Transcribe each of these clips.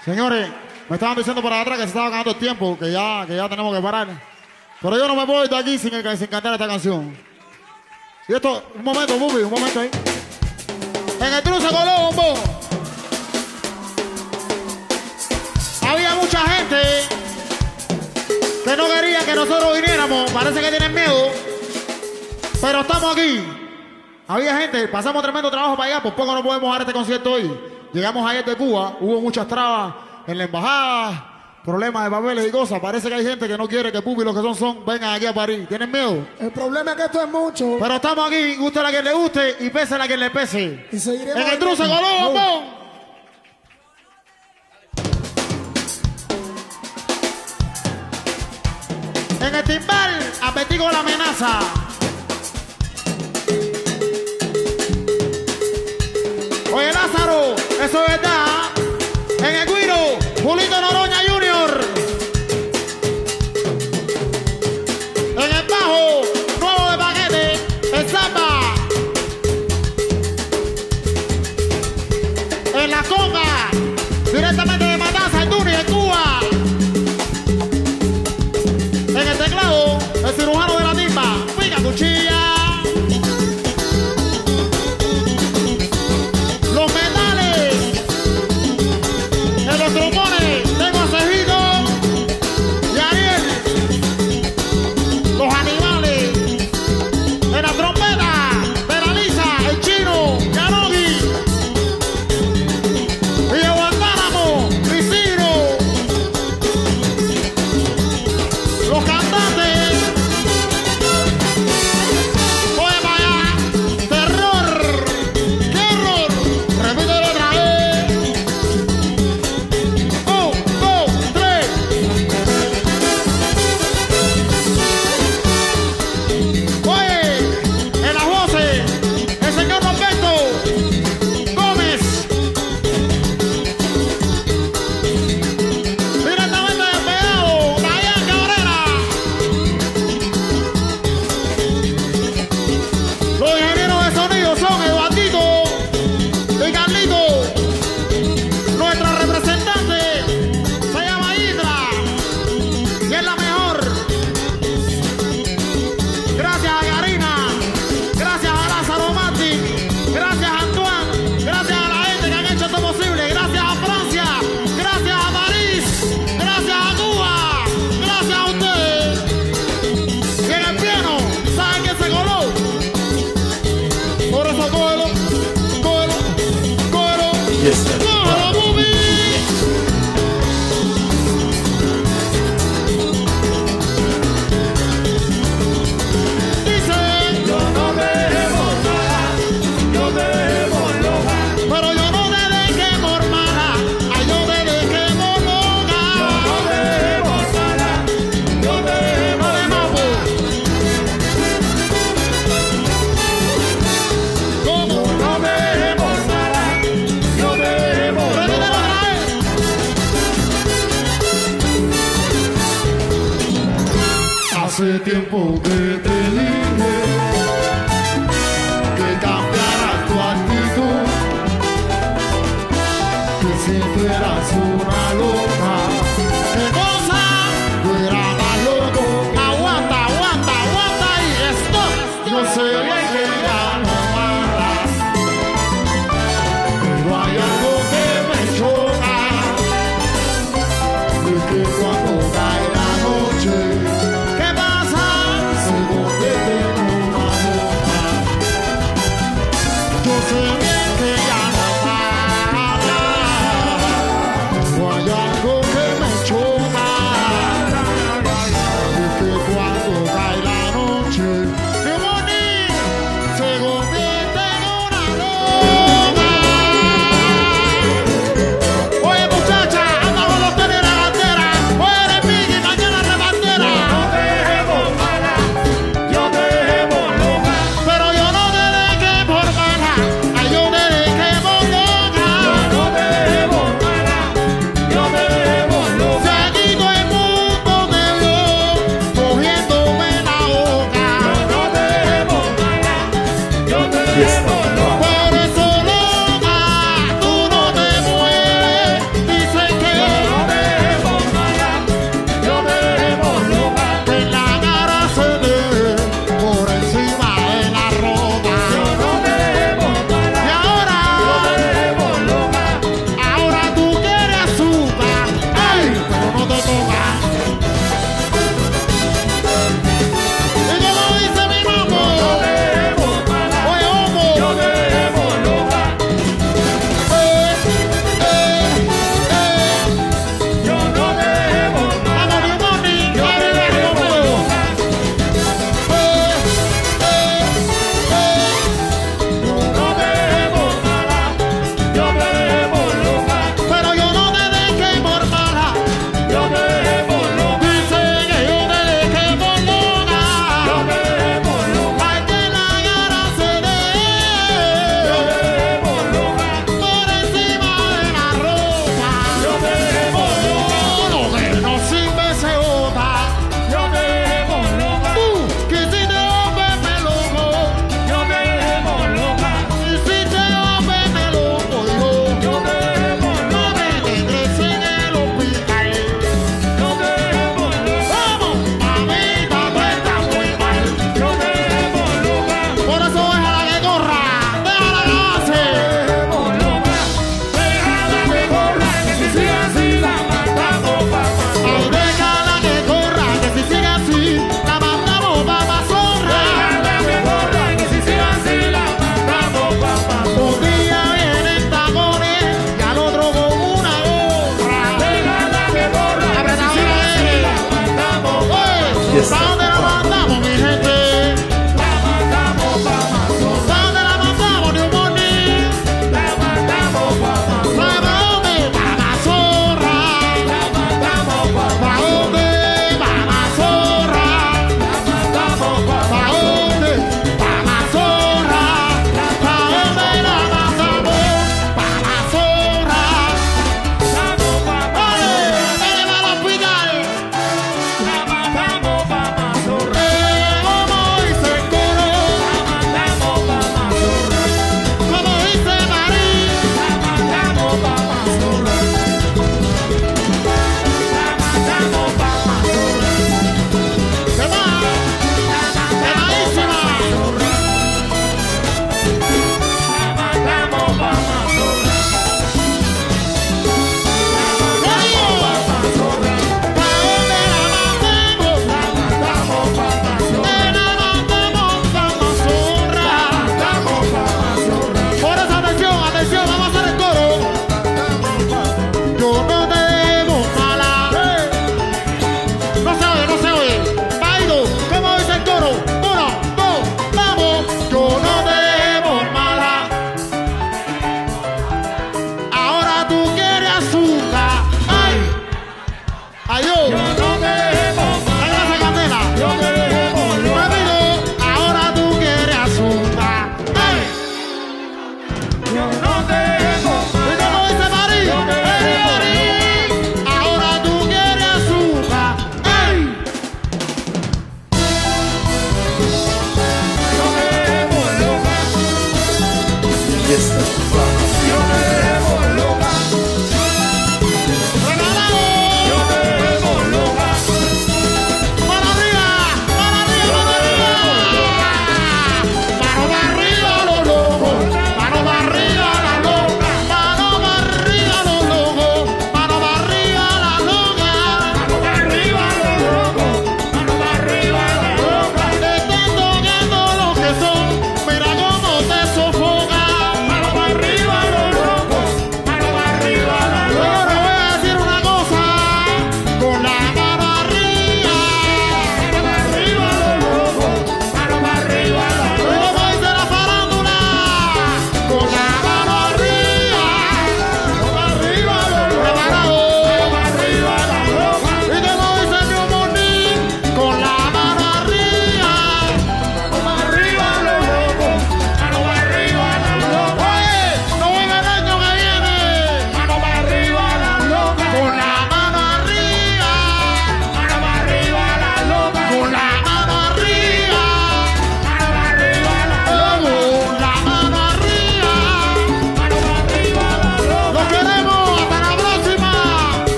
Señores, me estaban diciendo por atrás que se estaba acabando el tiempo, que ya tenemos que parar. Pero yo no me puedo ir de aquí sin cantar esta canción. Y esto, un momento, Bubi, un momento ahí. En el truce coló, bombón. Había mucha gente que no quería que nosotros viniéramos. Parece que tienen miedo. Pero estamos aquí. Había gente, pasamos tremendo trabajo para allá. Por poco no podemos dar este concierto hoy. Llegamos ayer de Cuba. Hubo muchas trabas en la embajada. Problemas de papeles y cosas. Parece que hay gente que no quiere que Pupi, los que son, vengan aquí a París. ¿Tienen miedo? El problema es que esto es mucho. Pero estamos aquí, guste a quien le guste y pese a quien le pese. Y seguiremos en el truce coló, bombón. En el timbal, apetí con la amenaza. Oye, Lázaro, eso es verdad. En el Guiro, Julito Noroña Jr. En el bajo, nuevo de paquete, el Zamba. En la conga, directamente de Matanza, el Duni, en Cuba. En el teclado, el cirujano de la timba, pica cuchilla. Los metales. En los trombones, tengo a Cejito y a Ariel. Los animales. En la trompeta, Peraliza, el Chino, Yanogi. Y el Guantánamo, Vicino. Los cantantes. Oye para allá. Terror. ¡Qué error! Repítelo otra vez. 1, 2, 3. Oye, en las voces, el señor Roberto Gómez. Directamente del Pegado, Dayan Cabrera. Los ingenieros de sonido son Eduardito y Carlito. Nuestra representante se llama Hidra y es la mejor. Gracias a Karina, gracias a Lázaro Martín, gracias a Antoine, gracias a la gente que han hecho esto posible, gracias a Francia, gracias a París, gracias a Cuba, gracias a ustedes. Y en el piano, ¿saben quién se coló? Por eso cógelo, cógelo, cógelo. Yes, sir. ¡Cógelo, Bubi! Dice, Yo no te debo nada, yo te debo loca. pero yo no te dejé por mala, ay, yo te dejé por loca. No te debo nada, yo te debo No de mambo. ¿Cómo? No te debo nada, yo te debo Repítelo loca. otra vez. Hace tiempo que te dije que cambiaras tu actitud, que si tú eras una loca, ¿Qué cosa? tú eras más loco. Aguanta, aguanta, aguanta y stop. Yo sé bien que ya no amas, pero hay algo que me choca, y es que cuando cae la noche ¿Qué pasa? se convierte en una loca. Yo sé bien que ya no para, Pero hay algo que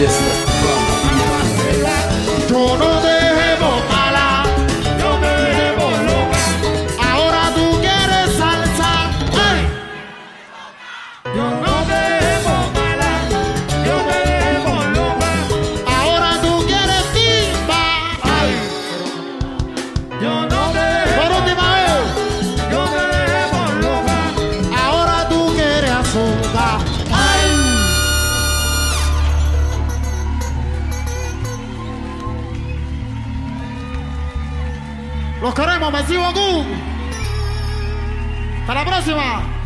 Yo no te dejemos mala, yo te dejo loca. ahora tú quieres salsa. ¡Ay! Yo no te dejo mala, yo te dejo loca. Ahora tú quieres timba. ¡Ay! Yo no te dejo, Por última vez. yo te dejo loca. Ahora tú quieres azúcar. ¡Ay! Los queremos, merci beaucoup. Hasta la próxima.